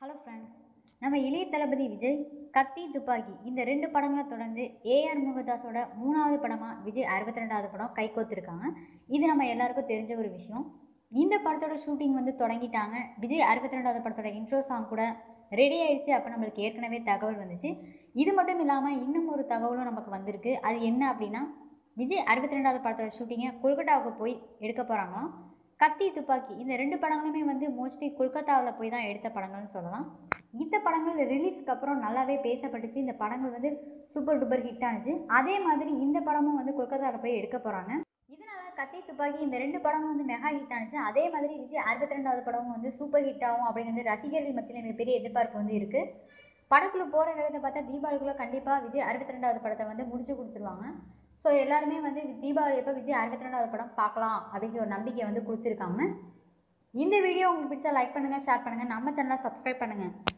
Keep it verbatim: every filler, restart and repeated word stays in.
Hello friends, நம்ம இளைய தளபதி விஜய் கத்தி துப்பாக்கி இந்த ரெண்டு படங்களை தொடர்ந்து ஏஆர் முருகதாஸோட மூணாவது படமாக விஜய் அறுபத்தி ரெண்டாவது படம் கைகோத்திருக்காங்க. இது நம்ம எல்லாருக்கும் தெரிஞ்ச ஒரு விஷயம். இந்த படத்தோட ஷூட்டிங் வந்து தொடங்கிட்டாங்க. விஜய் அறுபத்தி ரெண்டாவது படத்தோட இன்ட்ரோ சாங் கூட ரெடி ஆயிடுச்சு. அப்போ நம்மளுக்கு ஏற்கனவே தகவல் வந்துச்சு. இது மட்டும் இல்லாமல் இன்னும் ஒரு தகவலும் நமக்கு வந்திருக்கு. அது என்ன அப்படின்னா, விஜய் அறுபத்தி ரெண்டாவது படத்தோட ஷூட்டிங்கை கொல்கட்டாவுக்கு போய் எடுக்க போகிறாங்களாம். கத்தி துப்பாக்கி இந்த ரெண்டு படங்களுமே வந்து மோஸ்ட்லி கொல்கத்தாவில் போய் தான் எடுத்த படங்கள்னு சொல்லலாம். இந்த படங்கள் ரிலீஸ்க்கு அப்புறம் நல்லாவே பேசப்பட்டுச்சு. இந்த படங்கள் வந்து சூப்பர் டூப்பர் ஹிட் ஆனிச்சு. அதே மாதிரி இந்த படமும் வந்து கொல்கத்தாவில் போய் எடுக்க போகிறாங்க. இதனால கத்தி துப்பாக்கி இந்த ரெண்டு படமும் வந்து மெகா ஹிட் ஆனிச்சு. அதே மாதிரி விஜய் அறுபத்தி ரெண்டாவது படமும் வந்து சூப்பர் ஹிட் ஆகும் அப்படின்னு வந்து ரசிகர்கள் மத்தியில் மிகப்பெரிய எதிர்பார்ப்பு வந்து இருக்குது. படக்குள்ள போகிற வேகத்தை பார்த்தா தீபாவளிக்குள்ளே கண்டிப்பாக விஜய் அறுபத்தி ரெண்டாவது படத்தை வந்து முடிச்சு கொடுத்துருவாங்க. ஸோ எல்லாருமே வந்து தீபாவளி அப்போ விஜய் அறுபத்தி ரெண்டாவது படம் பார்க்கலாம் அப்படின்ற ஒரு நம்பிக்கை வந்து கொடுத்துருக்காங்க. இந்த வீடியோ உங்களுக்கு பிடிச்சா லைக் பண்ணுங்கள், ஷேர் பண்ணுங்கள், நம்ம சேனலை சப்ஸ்கிரைப் பண்ணுங்கள்.